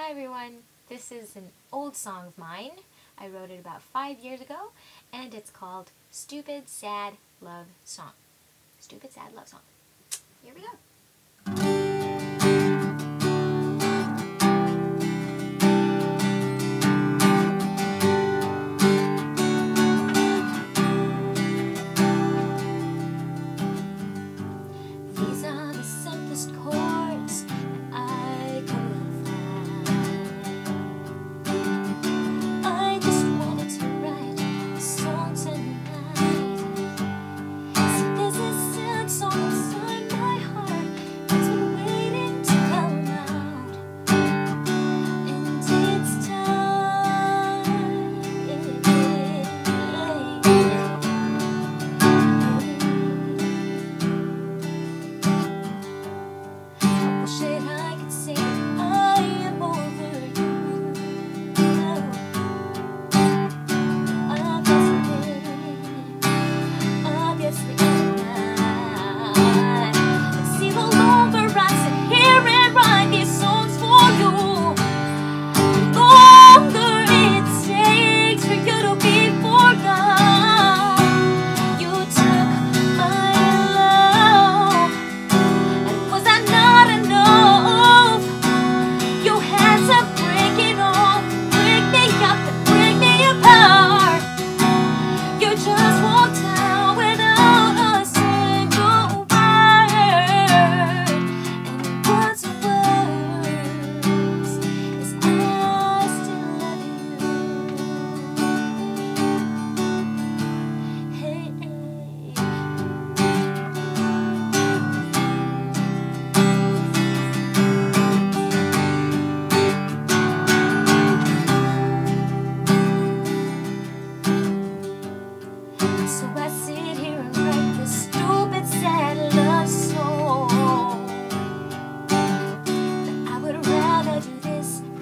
Hi everyone, this is an old song of mine. I wrote it about 5 years ago, and it's called Stupid Sad Love Song. Stupid Sad Love Song. Here we go. These are the simplest chords that I could find. I just wanted to write a song tonight. See, there's a sad song inside my heart that's been waiting to come out, and it's time. Wish that I could say that I am over you. Obviously not. See, the longer I sit here and write these songs for you, the longer it takes for you to be forgot. You took my love, and was that not enough? You had to break it off, break me up and break me apart. You just walked out without a single word, and what's worse is I still love you. Hey, so I sit here and write this stupid sad love song. But I would rather do this